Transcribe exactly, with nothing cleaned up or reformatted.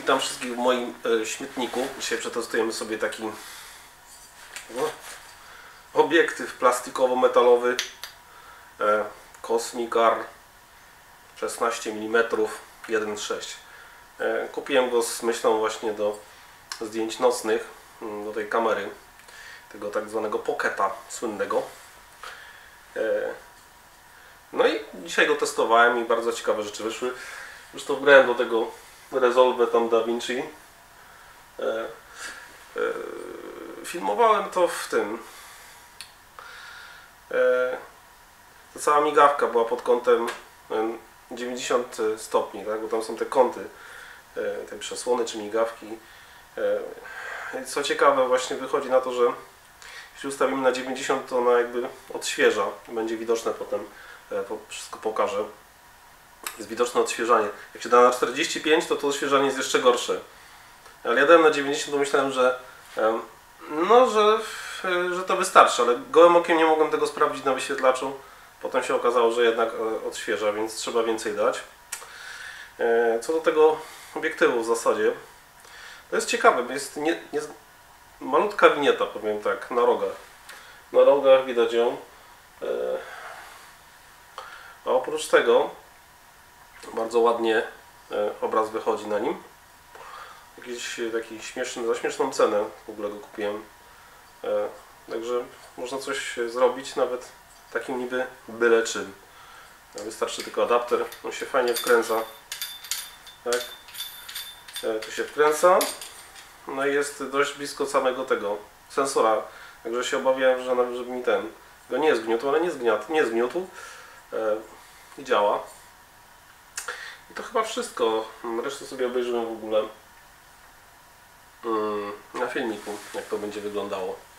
Witam wszystkich w moim e, śmietniku. Dzisiaj przetestujemy sobie taki no, obiektyw plastikowo-metalowy e, Cosmicar szesnaście milimetrów jeden sześć. E, kupiłem go z myślą właśnie do zdjęć nocnych, do tej kamery, tego tak zwanego pocketa słynnego. E, no i dzisiaj go testowałem i bardzo ciekawe rzeczy wyszły. Zresztą wgrałem do tego Resolve tam DaVinci. E, e, filmowałem to w tym. E, ta cała migawka była pod kątem dziewięćdziesiąt stopni, tak? Bo tam są te kąty, e, te przesłony czy migawki. E, co ciekawe, właśnie wychodzi na to, że jeśli ustawimy na dziewięćdziesiąt, to ona jakby odświeża. Będzie widoczne potem, e, to wszystko pokażę. Jest widoczne odświeżanie. Jak się da na czterdzieści pięć, to to odświeżanie jest jeszcze gorsze. Ale ja dałem na dziewięćdziesiąt, bo myślałem, że no, że, że to wystarczy, ale gołym okiem nie mogłem tego sprawdzić na wyświetlaczu. Potem się okazało, że jednak odświeża, więc trzeba więcej dać. Co do tego obiektywu w zasadzie, to jest ciekawe, jest nie, nie, malutka winieta, powiem tak, na rogach. Na rogach widać ją. A oprócz tego bardzo ładnie obraz wychodzi na nim. Jakiś taki śmieszny, za śmieszną cenę w ogóle go kupiłem. Także można coś zrobić nawet takim niby byle czym. Wystarczy tylko adapter, on się fajnie wkręca. Tak? Tu się wkręca. No i jest dość blisko samego tego sensora. Także się obawiałem, że nawet żeby mi ten go nie zgniótł, ale nie zgniótł, nie zgniótł. I działa. I to chyba wszystko. Resztę sobie obejrzymy w ogóle na filmiku, jak to będzie wyglądało.